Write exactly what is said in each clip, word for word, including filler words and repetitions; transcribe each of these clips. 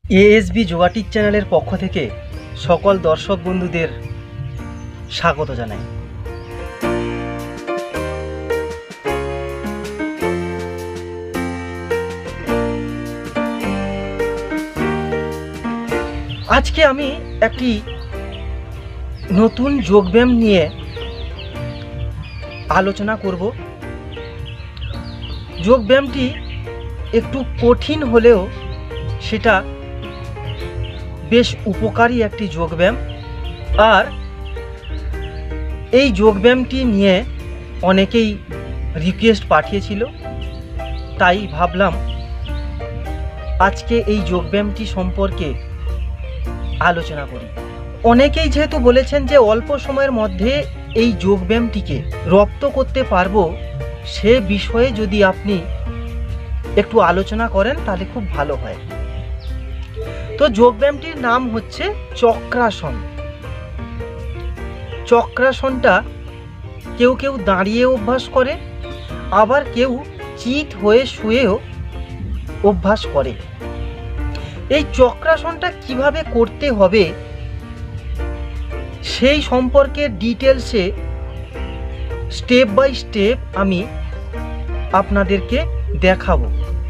ASB যোগাটিক চ্যানেলের পক্ষ থেকে সকল দর্শক বন্ধুদের স্বাগত জানাই। আজকে আমি একটি নতুন যোগব্যায়াম নিয়ে আলোচনা করব। যোগব্যায়ামটি একটু কঠিন হলেও সেটা বেশ উপকারী একটি যোগব্যায়াম। আর এই যোগব্যায়ামটি নিয়ে অনেকেই রিকোয়েস্ট পাঠিয়েছিল, তাই ভাবলাম আজকে এই যোগব্যায়ামটি সম্পর্কে আলোচনা করি। অনেকেই যেহেতু বলেছেন যে অল্প সময়ের মধ্যে এই যোগব্যায়ামটিকে রপ্ত করতে পারবো, সে বিষয়ে যদি আপনি একটু আলোচনা করেন তাহলে খুব ভালো হয়। তো যোগব্যায়ামটির নাম হচ্ছে চক্রাসন। চক্রাসনটা কেউ কেউ দাঁড়িয়ে অভ্যাস করে, আবার কেউ চিত হয়ে শুয়েও অভ্যাস করে। এই চক্রাসনটা কিভাবে করতে হবে সেই সম্পর্কে ডিটেলসে স্টেপ বাই স্টেপ আমি আপনাদেরকে দেখাবো।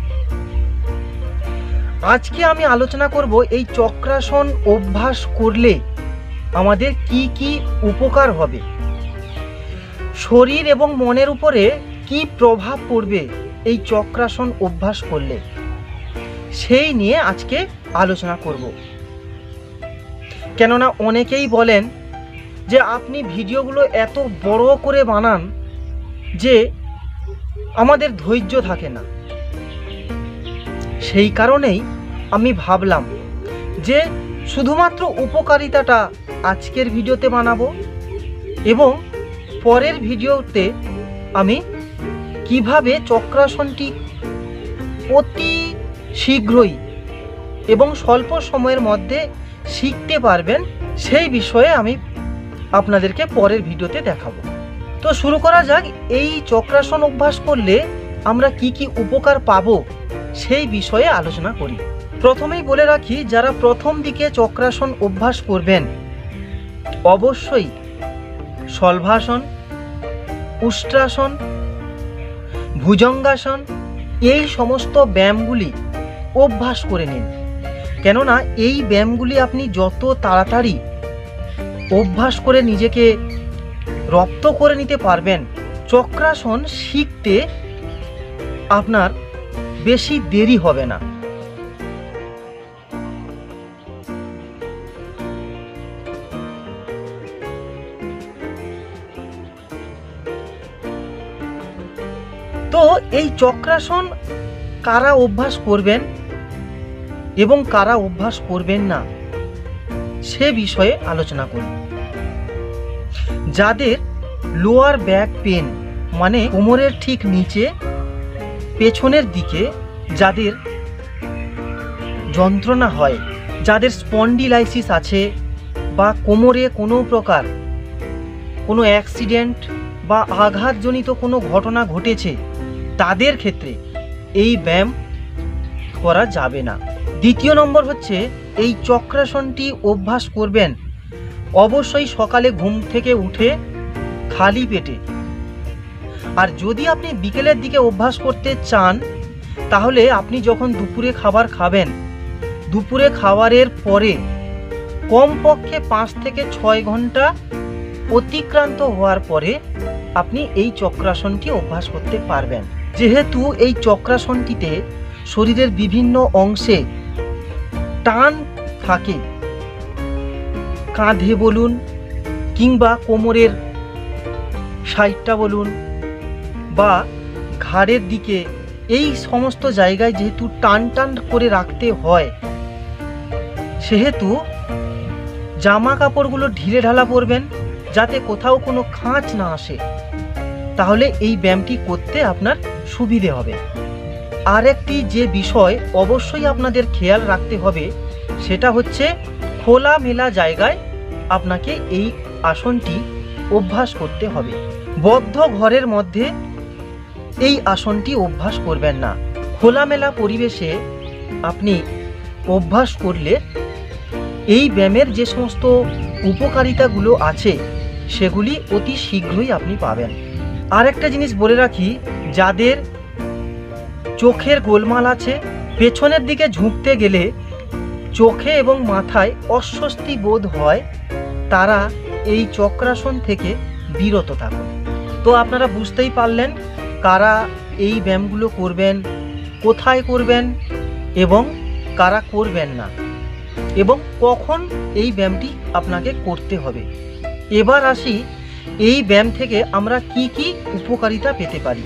আজকে আমি আলোচনা করব এই চক্রাসন অভ্যাস করলে আমাদের কি কি উপকার হবে, শরীর এবং মনের উপরে কি প্রভাব পড়বে এই চক্রাসন অভ্যাস করলে, সেই নিয়ে আজকে আলোচনা করব। কেননা অনেকেই বলেন যে আপনি ভিডিওগুলো এত বড় করে বানান যে আমাদের ধৈর্য থাকে না। সেই কারণেই আমি ভাবলাম যে শুধুমাত্র উপকারিতাটা আজকের ভিডিওতে বানাবো এবং পরের ভিডিওতে আমি কিভাবে চক্রাসনটি অতি শীঘ্রই এবং স্বল্প সময়ের মধ্যে শিখতে পারবেন সেই বিষয়ে আমি আপনাদেরকে পরের ভিডিওতে দেখাবো। তো শুরু করা যাক। এই চক্রাসন অভ্যাস করলে আমরা কি কি উপকার পাবো সেই বিষয়ে আলোচনা করি। প্রথমেই বলে রাখি, যারা প্রথম দিকে চক্রাসন অভ্যাস করবেন অবশ্যই শলভাসন, উষ্ট্রাসন, ভুজঙ্গাসন এই সমস্ত ব্যায়ামগুলি অভ্যাস করে নিন। কেননা এই ব্যায়ামগুলি আপনি যত তাড়াতাড়ি অভ্যাস করে নিজেকে রপ্ত করে নিতে পারবেন, চক্রাসন শিখতে আপনার বেশি দেরি হবে না। তো এই চক্রাসন কারা অভ্যাস করবেন এবং কারা অভ্যাস করবেন না সে বিষয়ে আলোচনা করি। যাদের লোয়ার ব্যাক পেন মানে কোমরের ঠিক নিচে পেছনের দিকে যাদের যন্ত্রণা হয়, যাদের স্পন্ডিলাইসিস আছে বা কোমরে কোনো প্রকার কোনো অ্যাক্সিডেন্ট বা আঘাতজনিত কোনো ঘটনা ঘটেছে, তাদের ক্ষেত্রে এই ব্যায়াম করা যাবে না। দ্বিতীয় নম্বর হচ্ছে, এই চক্রাসনটি অভ্যাস করবেন অবশ্যই সকালে ঘুম থেকে উঠে খালি পেটে। আর যদি আপনি বিকেলের দিকে অভ্যাস করতে চান তাহলে আপনি যখন দুপুরে খাবার খাবেন, দুপুরে খাবারের পরে কমপক্ষে পাঁচ থেকে ছয় ঘন্টা অতিক্রান্ত হওয়ার পরে আপনি এই চক্রাসনটি অভ্যাস করতে পারবেন। যেহেতু এই চক্রাসনটিতে শরীরের বিভিন্ন অংশে টান থাকে, কাঁধে বলুন কিংবা কোমরের সাইডটা বলুন বা ঘাড়ের দিকে, এই সমস্ত জায়গায় যেহেতু টান টান করে রাখতে হয়, সেহেতু জামা কাপড়গুলো ঢিলে ঢালা পরবেন যাতে কোথাও কোনো খাঁচ না আসে, তাহলে এই ব্যায়ামটি করতে আপনার সুবিধে হবে। আর একটি যে বিষয় অবশ্যই আপনাদের খেয়াল রাখতে হবে সেটা হচ্ছে খোলামেলা জায়গায় আপনাকে এই আসনটি অভ্যাস করতে হবে। বদ্ধ ঘরের মধ্যে এই আসনটি অভ্যাস করবেন না। খোলামেলা পরিবেশে আপনি অভ্যাস করলে এই ব্যায়ামের যে সমস্ত উপকারিতাগুলো আছে সেগুলি অতি শীঘ্রই আপনি পাবেন। আর একটা জিনিস বলে রাখি, যাদের চোখের গোলমাল আছে, পেছনের দিকে ঝুঁকতে গেলে চোখে এবং মাথায় অস্বস্তি বোধ হয়, তারা এই চক্রাসন থেকে বিরত থাকুন। তো আপনারা বুঝতেই পারলেন কারা এই ব্যায়ামগুলো করবেন, কোথায় করবেন এবং কারা করবেন না, এবং কখন এই ব্যায়ামটি আপনাকে করতে হবে। এবার আসি এই ব্যায়াম থেকে আমরা কি কি উপকারিতা পেতে পারি।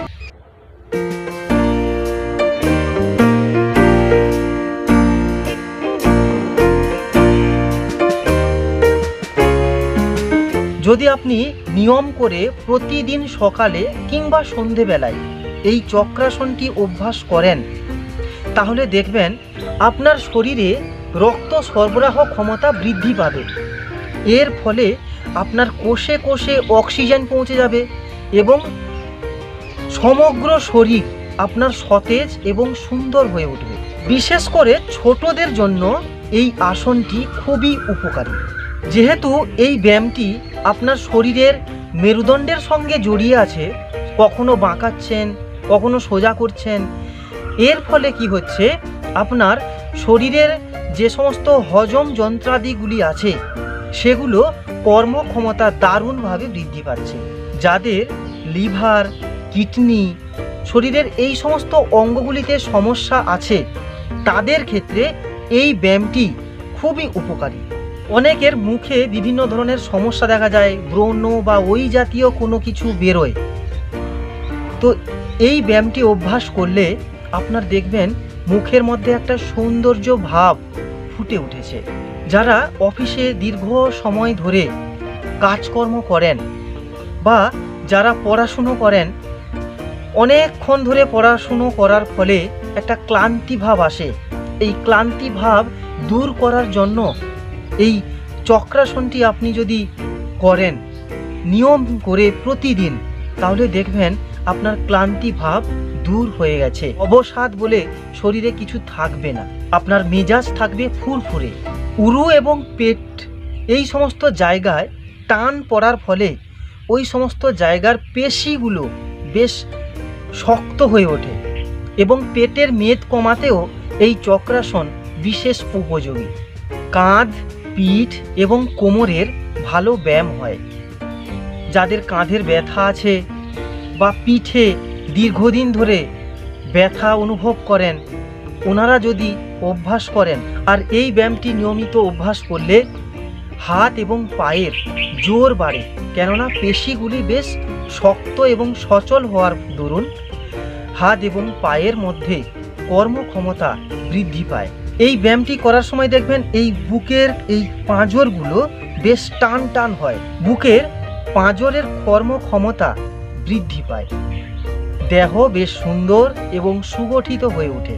যদি আপনি নিয়ম করে প্রতিদিন সকালে কিংবা সন্ধেবেলায় এই চক্রাসনটি অভ্যাস করেন, তাহলে দেখবেন আপনার শরীরে রক্ত সরবরাহ ক্ষমতা বৃদ্ধি পাবে। এর ফলে আপনার কোষে কোষে অক্সিজেন পৌঁছে যাবে এবং সমগ্র শরীর আপনার সতেজ এবং সুন্দর হয়ে উঠবে। বিশেষ করে ছোটদের জন্য এই আসনটি খুবই উপকারী, যেহেতু এই ব্যায়ামটি আপনার শরীরের মেরুদণ্ডের সঙ্গে জড়িয়ে আছে। কখনো বাঁকাচ্ছেন, কখনো সোজা করছেন। এর ফলে কি হচ্ছে, আপনার শরীরের যে সমস্ত হজম যন্ত্রাদিগুলি আছে সেগুলো কর্মক্ষমতা দারুণভাবে বৃদ্ধি পাচ্ছে। যাদের লিভার, কিডনি, শরীরের এই সমস্ত অঙ্গগুলিতে সমস্যা আছে, তাদের ক্ষেত্রে এই ব্যায়ামটি খুবই উপকারী। অনেকের মুখে বিভিন্ন ধরনের সমস্যা দেখা যায়, ব্রণ বা ওই জাতীয় কোনো কিছু বেরোয়। তো এই ব্যায়ামটি অভ্যাস করলে আপনার দেখবেন মুখের মধ্যে একটা সৌন্দর্য ভাব ফুটে উঠেছে। যারা অফিসে দীর্ঘ সময় ধরে কাজকর্ম করেন বা যারা পড়াশুনো করেন, অনেকক্ষণ ধরে পড়াশুনো করার ফলে একটা ক্লান্তি ভাব আসে। এই ক্লান্তি ভাব দূর করার জন্য এই চক্রাসনটি আপনি যদি করেন নিয়ম করে প্রতিদিন, তাহলে দেখবেন আপনার ক্লান্তি ভাব দূর হয়ে গেছে। অবসাদ বলে শরীরে কিছু থাকবে না, আপনার মেজাজ থাকবে ফুরফুরে। উরু এবং পেট এই সমস্ত জায়গায় টান পড়ার ফলে ওই সমস্ত জায়গার পেশিগুলো বেশ শক্ত হয়ে ওঠে এবং পেটের মেদ কমাতেও এই চক্রাসন বিশেষ উপযোগী। কাঁধ, পিঠ এবং কোমরের ভালো ব্যায়াম হয়। যাদের কাঁধের ব্যথা আছে বা পিঠে দীর্ঘদিন ধরে ব্যথা অনুভব করেন, ওনারা যদি অভ্যাস করেন, আর এই ব্যায়ামটি নিয়মিত অভ্যাস করলে হাত এবং পায়ের জোর বাড়ে, কেননা পেশিগুলি বেশ শক্ত এবং সচল হওয়ার দরুন হাত এবং পায়ের মধ্যে কর্মক্ষমতা বৃদ্ধি পায়। এই ব্যায়ামটি করার সময় দেখবেন এই বুকের এই পাঁজরগুলো বেশ টান টান হয়, বুকের পাঁজরের কর্মক্ষমতা বৃদ্ধি পায়, দেহ বেশ সুন্দর এবং সুগঠিত হয়ে ওঠে।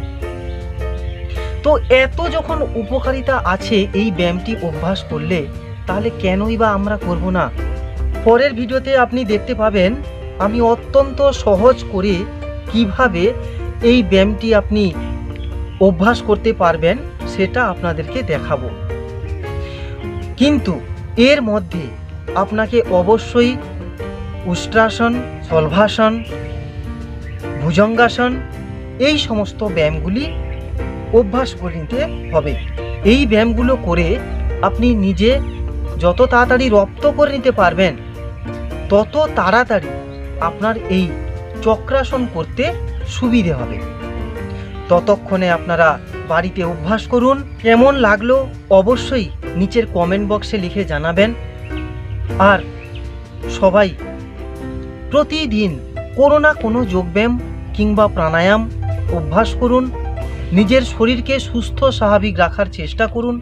তো এত যখন উপকারিতা আছে এই ব্যায়ামটি অভ্যাস করলে, তাহলে কেনই বা আমরা করব না। পরের ভিডিওতে আপনি দেখতে পাবেন আমি অত্যন্ত সহজ করে কিভাবে এই ব্যায়ামটি আপনি অভ্যাস করতে পারবেন সেটা আপনাদেরকে দেখাবো। কিন্তু এর মধ্যে আপনাকে অবশ্যই উষ্ট্রাসন, শলভাসন, ভুজঙ্গাসন এই সমস্ত ব্যায়ামগুলি অভ্যাস করে নিতে হবে। এই ব্যায়ামগুলো করে আপনি নিজে যত তাড়াতাড়ি রপ্ত করে নিতে পারবেন, তত তাড়াতাড়ি আপনার এই চক্রাসন করতে সুবিধে হবে। ততক্ষণে আপনারা বাড়িতে অভ্যাস করুন। কেমন লাগলো অবশ্যই নিচের কমেন্ট বক্সে লিখে জানাবেন। আর সবাই প্রতিদিন কোনো না কোনো যোগব্যায়াম কিংবা প্রাণায়াম অভ্যাস করুন। নিজের শরীরকে সুস্থ স্বাভাবিক রাখার চেষ্টা করুন।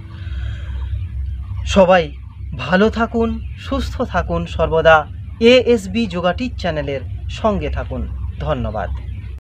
সবাই ভালো থাকুন, সুস্থ থাকুন, সর্বদা এএসবি যোগা টিচ চ্যানেলের সঙ্গে থাকুন। ধন্যবাদ।